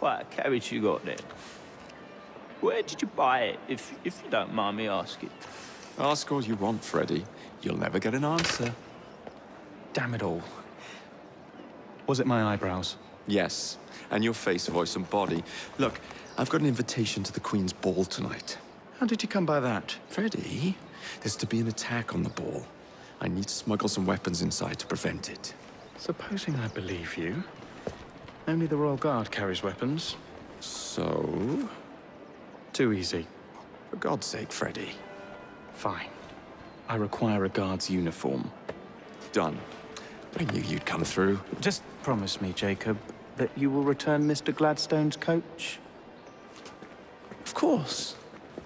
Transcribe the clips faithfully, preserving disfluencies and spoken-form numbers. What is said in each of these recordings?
quite a carriage you got there. Where did you buy it, if, if you don't mind me asking? Ask all you want, Freddy. You'll never get an answer. Damn it all. Was it my eyebrows? Yes, and your face, voice, and body. Look, I've got an invitation to the Queen's ball tonight. How did you come by that? Freddy, there's to be an attack on the ball. I need to smuggle some weapons inside to prevent it. Supposing I believe you. Only the Royal Guard carries weapons. So? Too easy. For God's sake, Freddy. Fine. I require a guard's uniform. Done. I knew you'd come through. Just promise me, Jacob, that you will return Mister Gladstone's coach. Of course.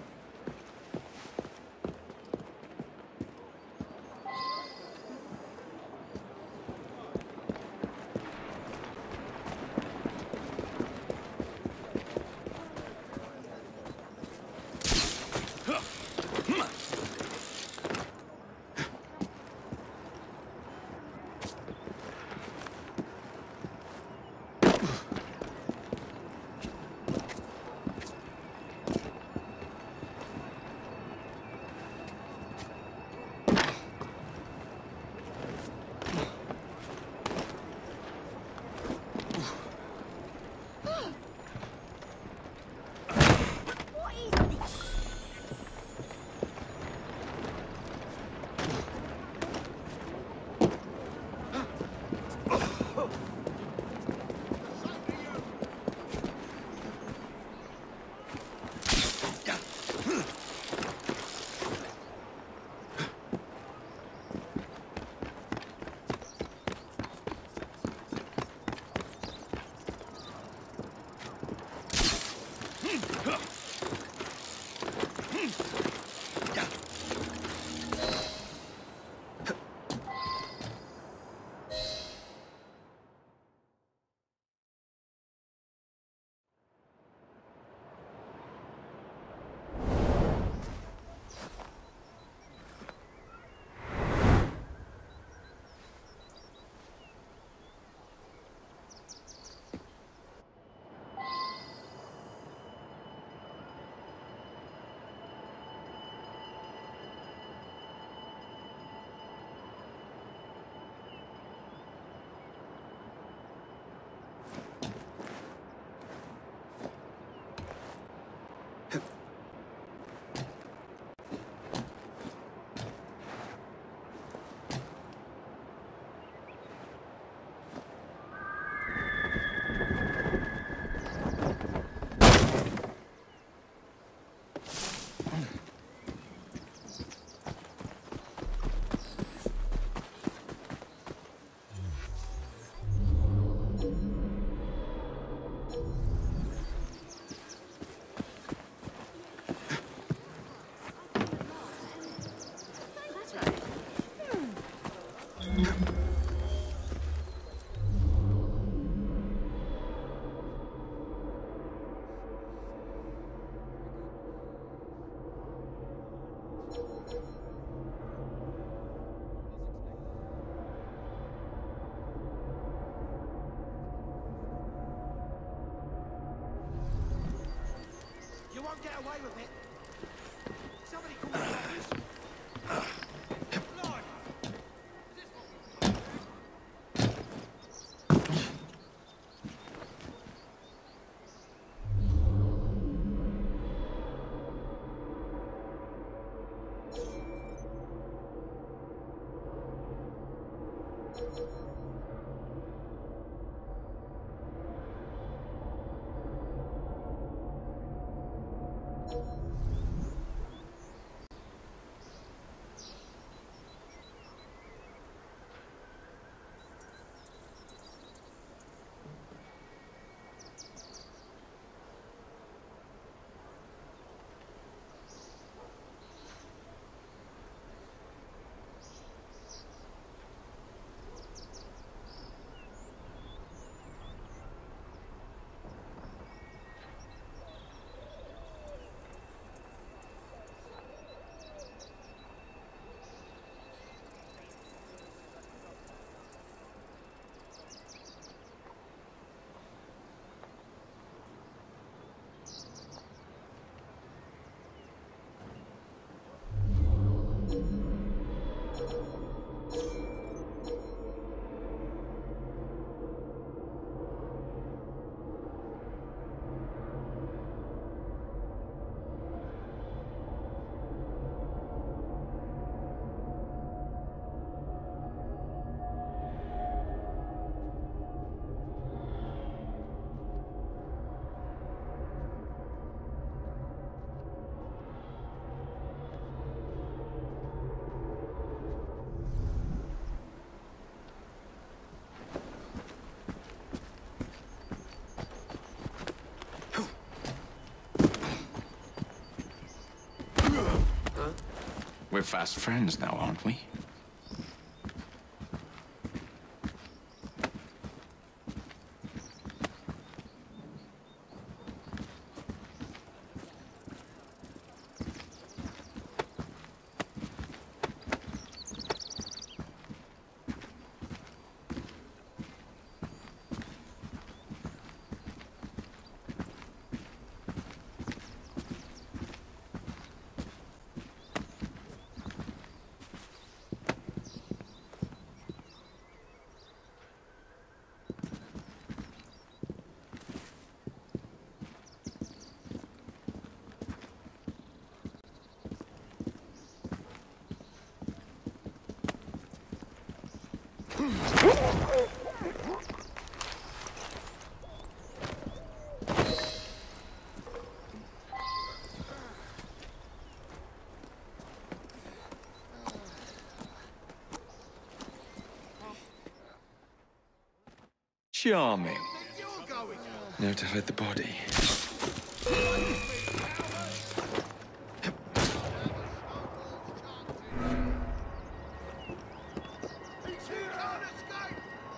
You won't get away with it. Somebody call the police. Lord. Is this what we We're fast friends now, aren't we? Charming. You're going. Now to hide the body. You can't escape.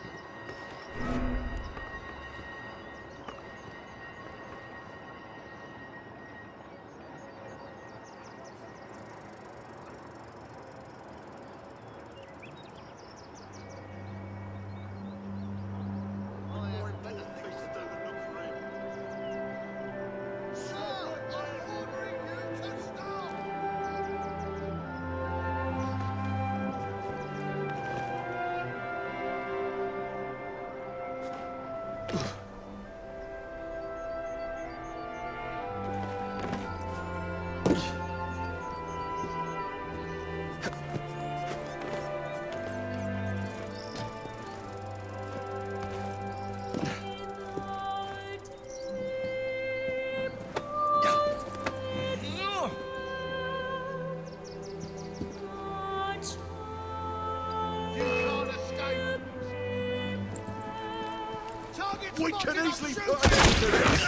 We can easily put an end to this!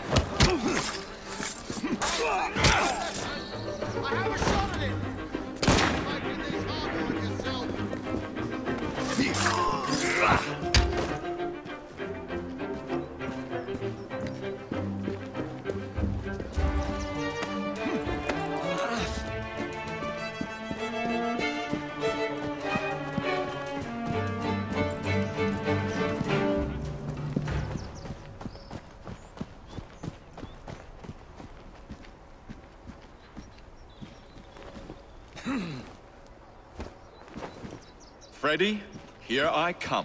I have a shot at him! Making this harder on yourself! Freddy, here I come.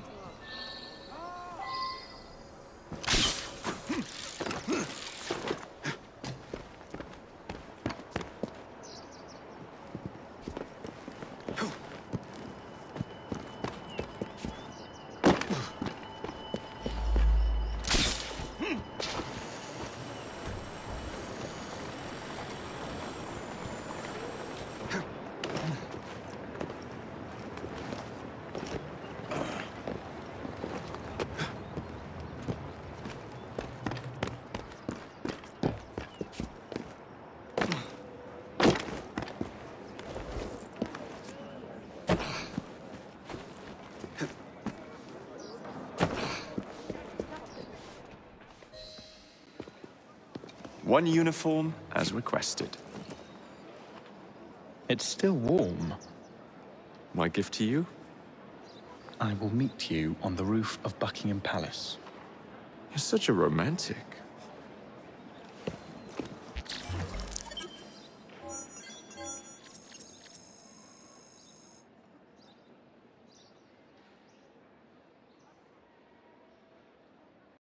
One uniform as requested. It's still warm. My gift to you? I will meet you on the roof of Buckingham Palace. You're such a romantic.